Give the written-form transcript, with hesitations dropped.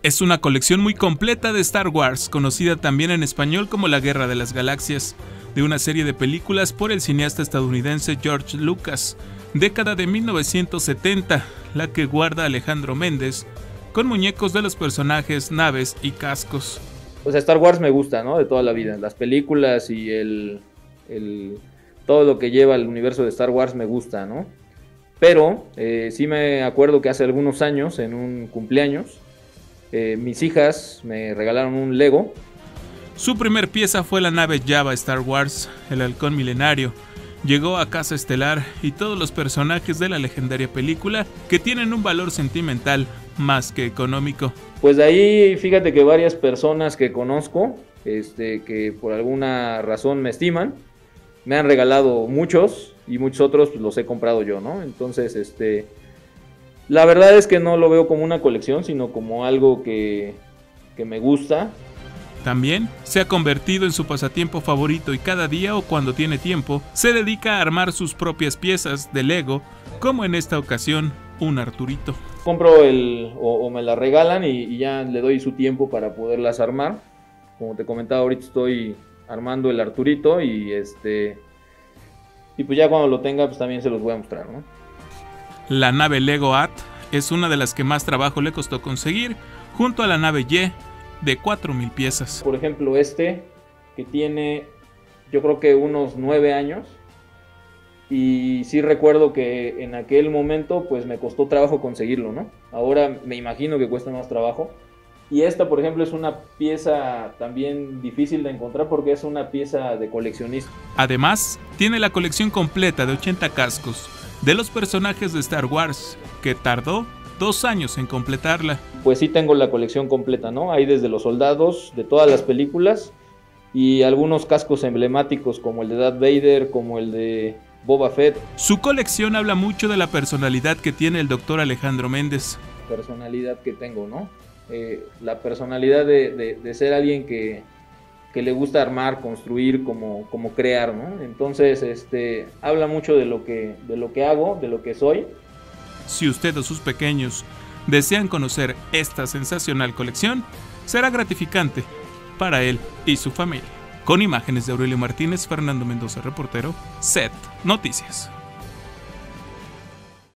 Es una colección muy completa de Star Wars, conocida también en español como La Guerra de las Galaxias, de una serie de películas por el cineasta estadounidense George Lucas, década de 1970, la que guarda Alejandro Méndez, con muñecos de los personajes, naves y cascos. O sea, Star Wars me gusta, ¿no? De toda la vida. Las películas y todo lo que lleva el universo de Star Wars me gusta, ¿no? Pero sí me acuerdo que hace algunos años, en un cumpleaños, mis hijas me regalaron un Lego. Su primer pieza fue la nave Jabba Star Wars, el halcón milenario. Llegó a Casa Estelar y todos los personajes de la legendaria película que tienen un valor sentimental más que económico. Pues de ahí, fíjate que varias personas que conozco, que por alguna razón me estiman, me han regalado muchos y muchos otros pues, los he comprado yo, ¿no? Entonces, la verdad es que no lo veo como una colección, sino como algo que me gusta. También se ha convertido en su pasatiempo favorito y cada día o cuando tiene tiempo se dedica a armar sus propias piezas de Lego, como en esta ocasión un Arturito. Compro o me la regalan y ya le doy su tiempo para poderlas armar. Como te comentaba, ahorita estoy armando el Arturito y pues ya cuando lo tenga pues también se los voy a mostrar, ¿no? La nave Lego At es una de las que más trabajo le costó conseguir, junto a la nave Y, de 4,000 piezas. Por ejemplo, que tiene yo creo que unos 9 años y sí recuerdo que en aquel momento pues me costó trabajo conseguirlo, ¿no? Ahora me imagino que cuesta más trabajo. Y esta, por ejemplo, es una pieza también difícil de encontrar porque es una pieza de coleccionista. Además, tiene la colección completa de 80 cascos de los personajes de Star Wars, que tardó 2 años en completarla. Pues sí tengo la colección completa, ¿no? Hay desde los soldados de todas las películas y algunos cascos emblemáticos como el de Darth Vader, como el de Boba Fett. Su colección habla mucho de la personalidad que tiene el doctor Alejandro Méndez. Personalidad que tengo, ¿no? La personalidad de ser alguien que le gusta armar, construir, como crear, ¿no? Entonces, habla mucho de lo que hago, de lo que soy. Si usted o sus pequeños desean conocer esta sensacional colección, será gratificante para él y su familia. Con imágenes de Aurelio Martínez, Fernando Mendoza, reportero, SET Noticias.